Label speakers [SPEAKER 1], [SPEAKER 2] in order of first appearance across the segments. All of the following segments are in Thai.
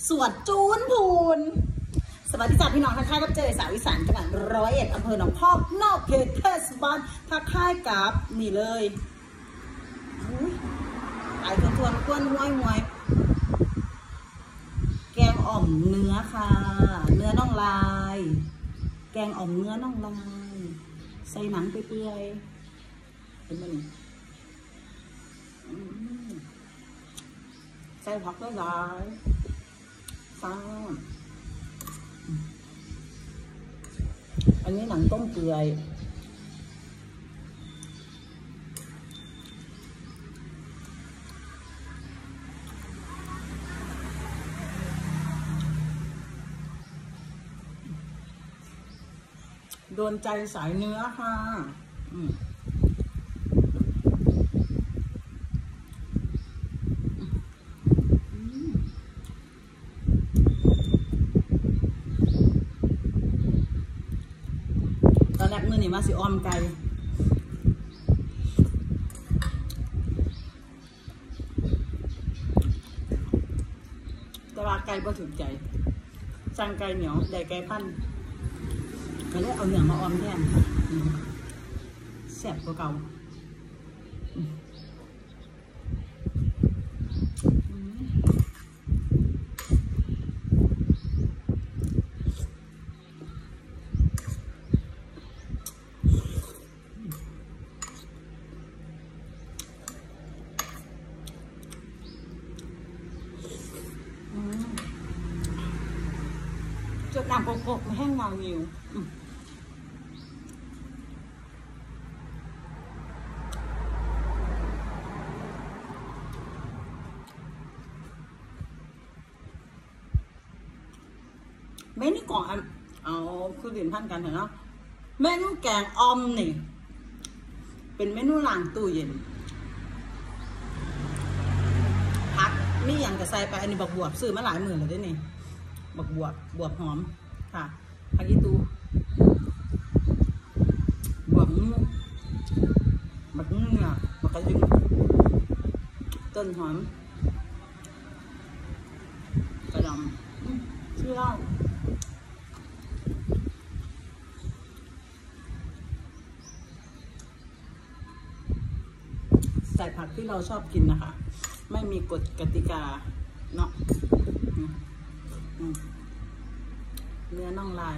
[SPEAKER 1] สวดจูนพูนสวัสดีจ้าพี่น้องท่านข้ารับเจอสาวอีสานจังหวัด101อำเภอหนองพอกนอกเขตเทศบาลท่าค่ายกับนี่เลยไอ้ทวนก้วนห้วยแกงอ่อมเนื้อค่ะเนื้อน่องลายแกงอ่อมเนื้อน่องลายใส่หนังเปื่อยๆเป็นมันใส่ผักหลายๆซ่าอันนี้หนังต้มเปื่อยโดนใจสายเนื้อค่ะตอนแรกมื้อนี้มาสิอ้อมไก่แต่ว่าไก่บ่ถูกใจสั่งไก่เหนียวได้ไก่พันก็เลยเอาเนื้อมาอ้อมแทนแซ่บกว่าเก่าจดน้ำโกกแห้งเงาหิวเมนูก่อนเอาคือเรียนพันกันเนาะเมนูแกงอ่อมนี่เป็นเมนูล้างตู้เย็นผักนี่อย่างจะใส่ไปอันนี้บักบวบซื้อมาหลายหมื่นเลยด้วยนี่บักบวบหอมค่ะผักอีตูบวบบักเนื้อบักกระดิ่งต้นหอมกระดำชื่อเล่าใส่ผักที่เราชอบกินนะคะไม่มีกฎกติกาเนาะเนื้อน่องลาย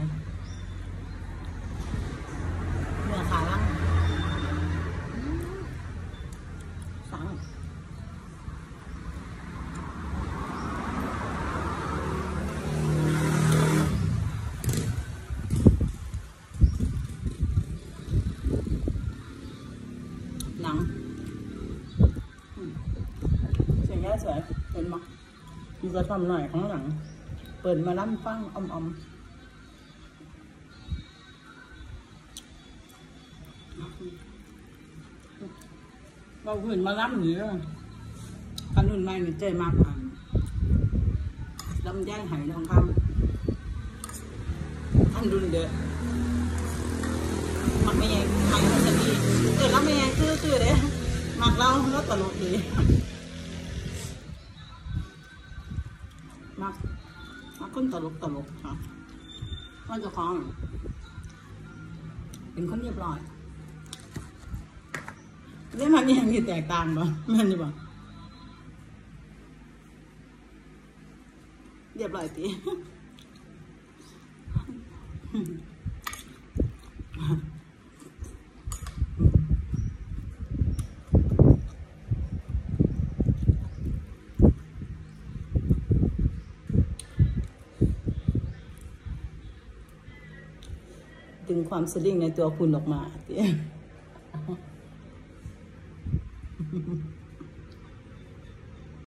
[SPEAKER 1] เนื้อขาล่างสั่งหนังเสียงแย่สวยเห็นไหมมีกระทำหน่อยข้างหลังเปิดมาล้ำฟังอมเราเห็นมาล้ำอย่างนี้ขนุนไม่หนูเจมากลำแย่งหายทองคำอันดุนเด้อมักไม่แย่หายมันจะดีเกิดแล้วไม่แย่คือเด้มักเราแล้วตลกดีมักคนตลกค่ะว่าจะคล้องเป็นคนเรียบร้อยเรื่องมันยังมีแตกต่างป่ะมันดีป่ะเรียบร้อยตีดึงความสลิ่งในตัวคุณออกมา